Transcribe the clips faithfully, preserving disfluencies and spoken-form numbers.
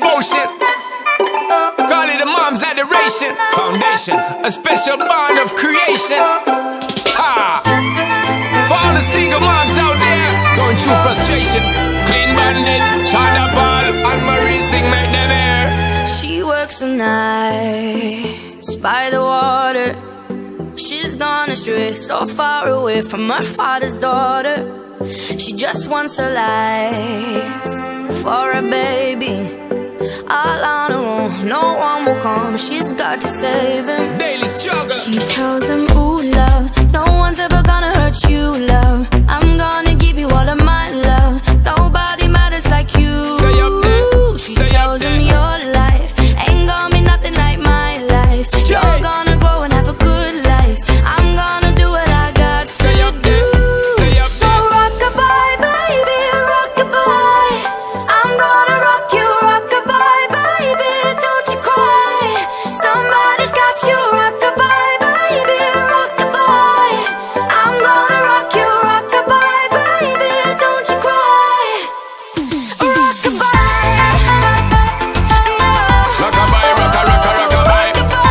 devotion. Call it a mom's adoration. Foundation, a special bond of creation. Ha! For all the single moms out there going through frustration, Clean Bandit, China Ball, and Marie thing make them air. She works the nights by the water. She's gone astray, so far away from her father's daughter. She just wants a life for a baby. All on her own, no one will come. She's got to save him. Daily struggle. She tells him, ooh, love, no one's ever gonna hurt you, love. I'm gonna give you all of my love. Nobody matters like you. Stay up there. She Stay tells up him there. your life ain't gonna be nothing like my life. Straight. You're gonna grow and have a good life. I'm gonna do what I got Stay to up there. do. Stay up So there. rock-a-bye, baby, rock-a-bye. I'm gonna rock you, rock-a-bye, baby, don't you cry. Somebody's got you, rock-a-bye, baby, rock-a-bye. I'm gonna rock you, rock-a-bye, baby, don't you cry. Rock-a-bye, no. Rock-a-bye, rocka, rocka, rock-a-bye.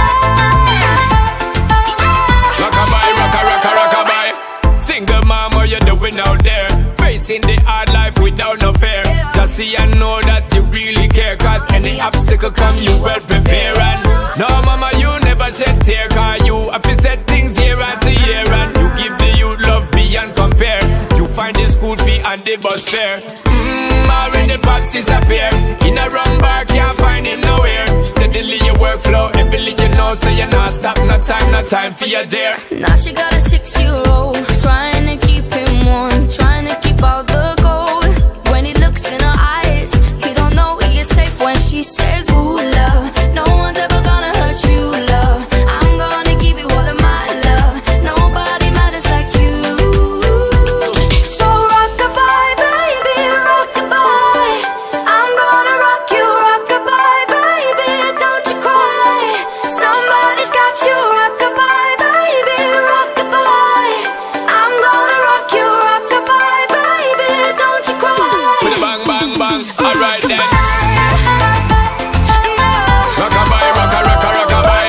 Rock-a-bye, rocka, rocka, rock-a-bye. Single mom, what you doing out there? Facing the hard life without no fear. Just see and know that you really care. Cause any obstacle come, you well prepare. And no, mama, you never shed tear. Cause you have to set things year after year. And you give the youth love beyond compare. You find the school fee and the bus fare. Mmm, already pops disappear. In a wrong bar, can't find him nowhere. Steadily your workflow, everything you know. So you not stop, no time, no time for your dear. Now she got a six-year-old, trying to keep him warm, trying to keep out the cold. When he looks in her eyes, he don't know he is safe when she says, ooh, love, no one's ever gonna hurt you, love. I'm gonna give you all of my love. Nobody matters like you. So rock-a-bye, baby, rock-a-bye. I'm gonna rock you, rock-a-bye, baby, don't you cry. Somebody's got you, rock-a-bye, baby, rock-a-bye. I'm gonna rock you, rock-a-bye, baby, don't you cry. With a bang, bang, bang. Alright then. No. Rock-a-bye, rocka, rocka, rock-a-bye.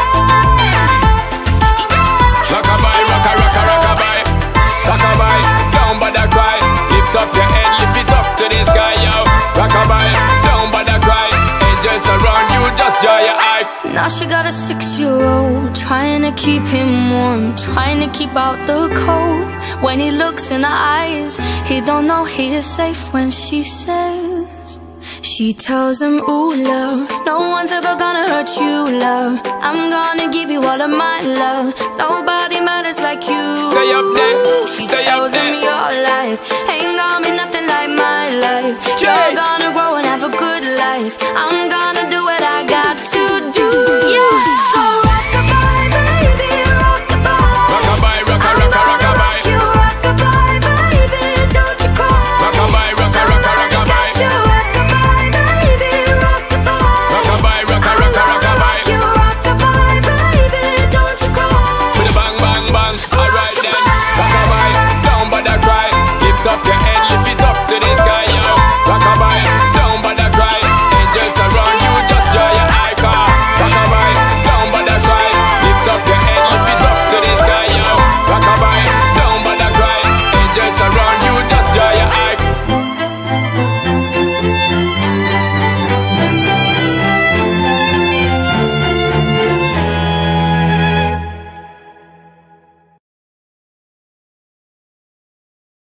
Rock-a-bye, rocka, rocka, rock-a-bye. Rock-a-bye, don't bother cry. Lift up your head, lift it up to the sky, yo. Rock-a-bye, don't bother cry. Angels around you, just draw your eye. Now she got a six-year-old, trying to keep him warm, trying to keep out the cold. When he looks in her eyes, he don't know he is safe when she says. She tells him, ooh, love, no one's ever gonna hurt you, love. I'm gonna give you all of my love. Nobody matters like you. Stay up there, She stay tells up there. him your life ain't gonna be nothing like my life. Straight. You're gonna grow and have a good life. I'm